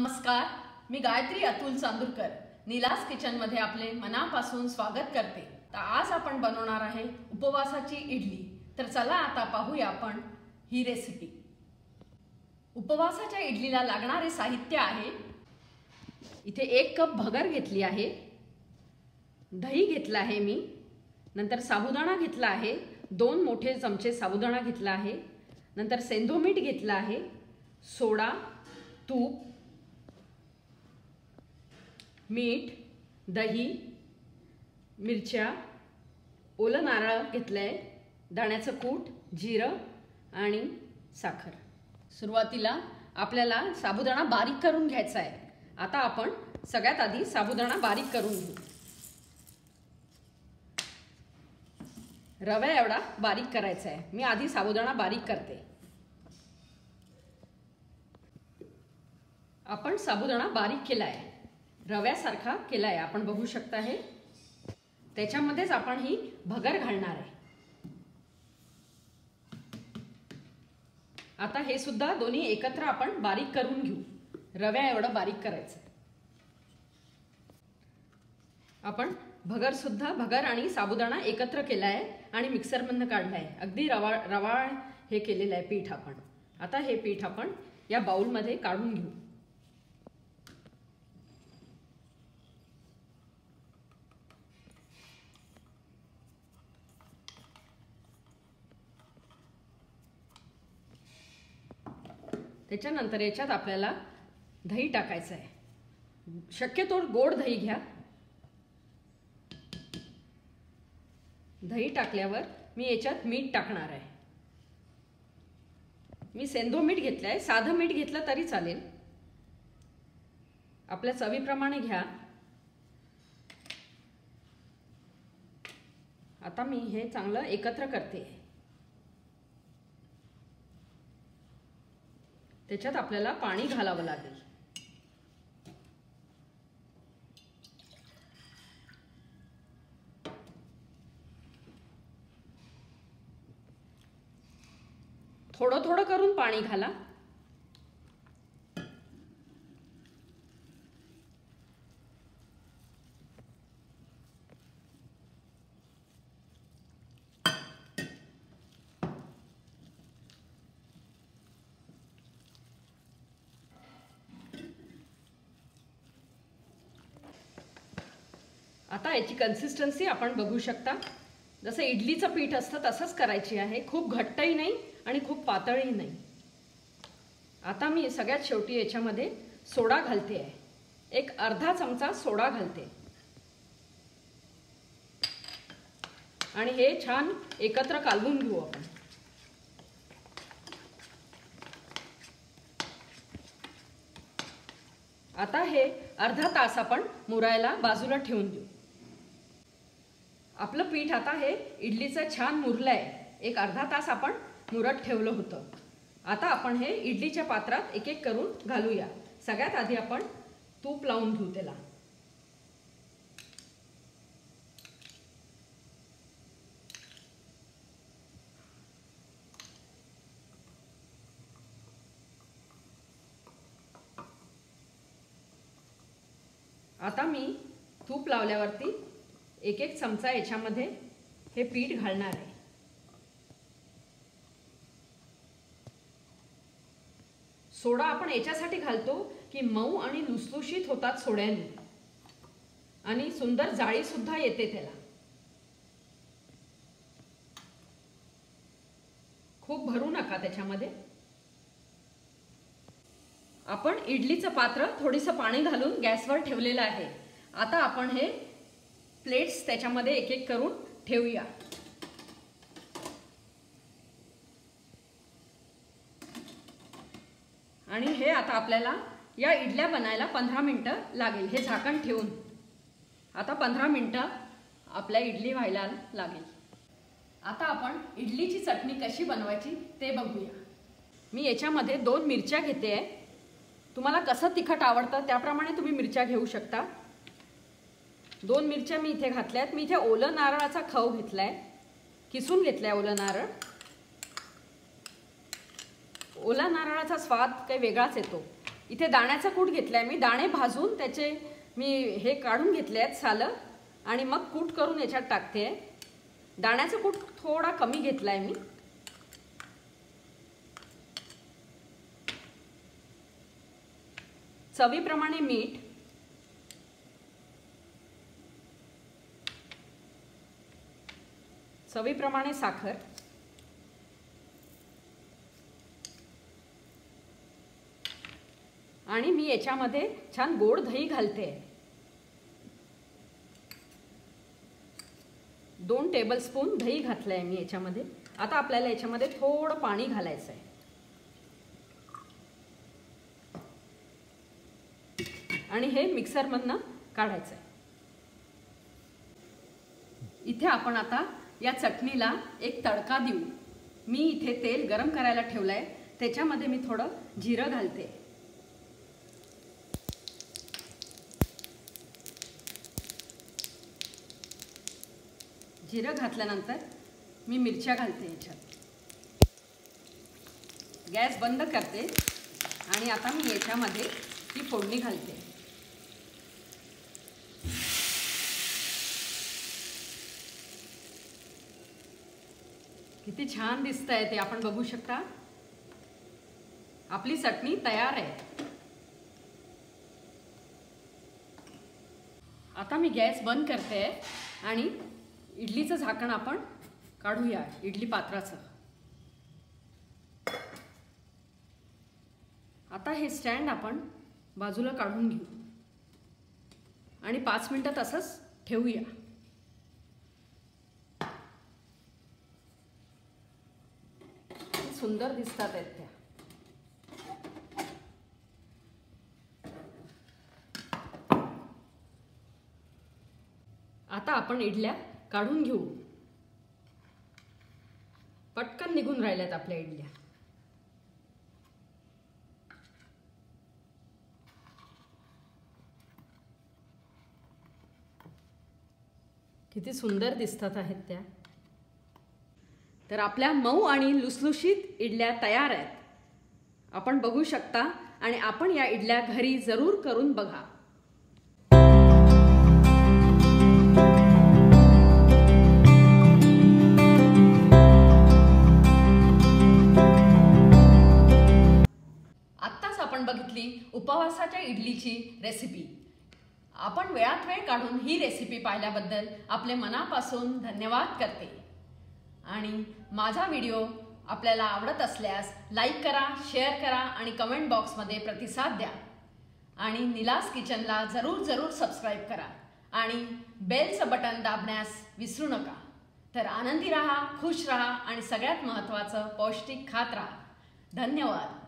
नमस्कार, मी गायत्री अतुल चांदूरकर नीलास किचन मध्ये आपले मनापासून स्वागत करते। तर आज आपण बनवणार आहे उपवासाची इडली। तर चला आता पाहूया आपण ही रेसिपी। उपवासाच्या इडलीला लागणारे साहित्य आहे, इथे 1 कप भगर घेतली आहे, दही घेतला आहे मी, नंतर साबुदाणा घेतला आहे, 2 मोठे चमचे साबुदाणा घेतला आहे, नंतर सेंधव मीठ घेतला आहे, सोडा, तूप, मीठ, दही, मिरच्या, ओलं नारळ घेतलंय, दाण्याचं कूट, जिरं आणि साखर। सुरुवातीला आपल्याला साबुदाणा बारीक करून घ्यायचा आहे। आता आपण सगळ्यात आधी साबुदाणा बारीक करून घेऊ। रवा एवढा बारीक करायचा आहे। मी आधी साबुदाणा बारीक करते। आपण साबुदाणा बारीक केला आहे, रव्यासारखा केला आहे, आपण बघू शकता। हे त्याच्यामध्येच आपण ही भगर घालणार आहे। आता हे सुद्धा दोन्ही एकत्र आपण बारीक करून घेऊ। रव्या एवढं बारीक करायचं। आपण भगर आणि साबुदाणा एकत्र केला आहे आणि मिक्सर मधून काढला आहे। अगदी रवाळ हे केलेलं आहे पीठ आपण। आता हे पीठ आपण या बाउल मध्ये काढून घेऊ। त्याच्यानंतर याच्यात आपल्याला दही टाकायचं आहे। शक्यतो गोड दही घ्या। दही टाकल्यावर मी याच्यात मीठ टाकणार आहे। मी सेंधव मीठ घेतलंय, साधं मीठ घेतलं तरी चालेल, आपल्या चवीप्रमाणे घ्या। आता मी हे चांगलं एकत्र करते। त्याच्यात आपल्याला पाणी घालावं लागेल। थोडं थोडं करून पाणी घाला। आता याची कन्सिस्टन्सी आपण बघू शकता। जसं इडलीचं पीठ असतं तसंच करायची आहे। खूप घट्टही नाही आणि खूप पातळही नाही। आता मी सगळ्यात शेवटी याच्यामध्ये सोडा घालते आहे। एक अर्धा चमचा सोडा घालते आणि हे छान एकत्र कालवून घेऊ आपण। आता हे अर्धा तास आपण मुरायला बाजूला ठेवून देऊ। आपलं पीठ आता हे इडलीचं छान मुरलंय। एक अर्धा तास आपण मुरत ठेवलं होतं। आता आपण हे इडलीच्या पात्रात एक एक करून घालूया। सगळ्यात आधी आपण तूप लावून घेऊ त्याला। आता मी तूप लावल्यावरती एक एक चमचा याच्यामध्ये हे पीठ घालणार आहे। सोडा आपण याच्यासाठी घालतो की मऊ आणि लुसलुशीत होतात सोड्याने आणि सुंदर जाळी सुद्धा येते त्याला। खूप भरू नका त्याच्यामध्ये। आपण इडलीचं पात्र थोडीसं पाणी घालून गॅसवर ठेवलेलं आहे। आता आपण हे प्लेट्स त्याच्यामध्ये एक एक करून ठेवूया। आणि हे आता आपल्याला या इडल्या बनायला 15 मिनिटं लागेल। हे झाकण ठेवून आता 15 मिनिटं आपल्या इडली व्हायला लागेल। आता आपण इडलीची चटणी कशी बनवायची ते बघूया। मी याच्यामध्ये 2 मिरच्या घेते आहे। तुम्हाला कसं तिखट आवडतं त्याप्रमाणे तुम्ही मिरच्या घेऊ शकता। 2 मिरच्या मी इथे घातल्यात। मी इथे ओलं नारळाचा खव घेतलाय, किसून घेतलाय ओलं नारळ। ओला नारळाचा स्वाद काही वेगळाच येतो। इथे दाण्याचा कूट घेतलाय मी. दाणे भाजून त्याचे मी हे काढून घेतले आहेत सालं आणि मग कूट करून याच्यात टाकते. दाण्याचा कूट थोडा कमी घेतलाय मी. चवीप्रमाणे मीठ, चवीप्रमाणे साखर आणि मी याच्यामध्ये छान गोड दही घालते. 2 टेबलस्पून दही घातलंय मी याच्यामध्ये. आता आपल्याला याच्यामध्ये थोडं पाणी घालायचं आहे आणि हे मिक्सरमधनं काढायचं आहे. इथे आपण आता या चटणीला एक तडका देऊ. मी इथे तेल गरम करायला ठेवलंय. त्याच्यामध्ये मी थोडं जिरं घालते. जिरं घातल्यानंतर मी मिरच्या घालते याच्यात. गॅस बंद करते आणि आता मी याच्यामध्ये ही फोडणी घालते. किती छान दिसतंय ते आपण बघू शकता. आपली चटणी तयार आहे. आता मी गॅस बंद करते आणि इडलीचं झाकण आपण काढूया इडली पात्राचं. आता हे स्टँड आपण बाजूला काढून घेऊ आणि 5 मिनिटं तसंच ठेवूया. सुंदर दिसतात आहेत त्या. आता आपण इडल्या काढून घेऊ. पटकन निघून राहिल्यात आपल्या इडल्या. किती सुंदर दिसतात आहेत त्या. तर आपल्या मऊ आणि लुसलुशीत इडल्या तयार आहेत. आपण बघू शकता आणि आपण या इडल्या घरी जरूर करून बघा. आत्ताच आपण बघितली उपवासाच्या इडलीची रेसिपी. आपण वेळात वेळ काढून ही रेसिपी पाहिल्याबद्दल आपले मनापासून धन्यवाद करते. आणि माझा व्हिडिओ आपल्याला आवडत असल्यास लाईक करा, शेअर करा आणि कमेंट बॉक्समध्ये प्रतिसाद द्या. आणि निलास किचनला जरूर सबस्क्राईब करा आणि बेलचं बटन दाबण्यास विसरू नका. तर आनंदी राहा, खुश राहा आणि सगळ्यात महत्त्वाचं पौष्टिक खात राहा. धन्यवाद.